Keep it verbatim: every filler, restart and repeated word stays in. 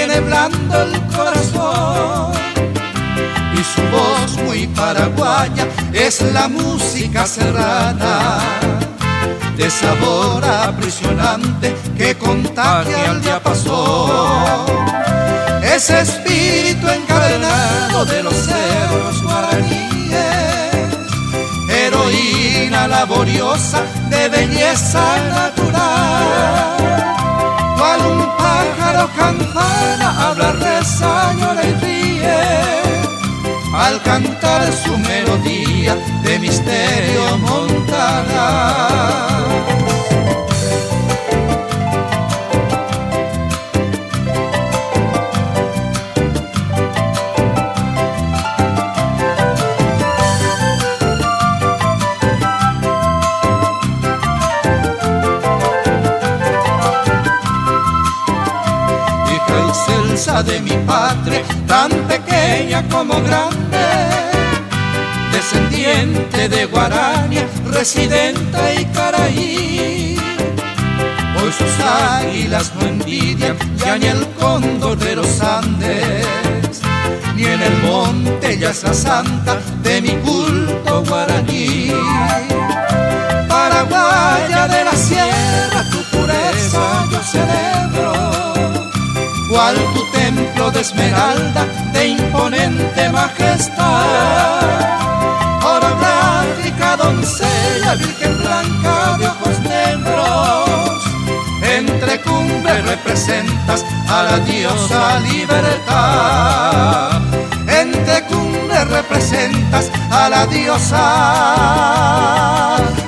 tiene blando el corazón y su voz muy paraguaya es la música serrana, de sabor aprisionante que contagia al diapasón. Ese espíritu encadenado de los cerros guaraníes, heroína laboriosa de belleza natural, cual un pájaro campana habla, reza, llora y ríe al cantar su melodía de misterio montana. Excelsa de mi patria, tan pequeña como grande, descendiente de Guarania, residenta y Caraí. Hoy sus águilas no envidian ya ni el cóndor de los Andes, ni en el monte ya es la santa de mi culto guaraní. Paraguaya de la sierra, tu pureza yo celebro, cual tu templo de esmeralda de imponente majestad. Orográfica doncella, virgen blanca de ojos negros, entre cumbres representas a la diosa libertad. Entre cumbres representas a la diosa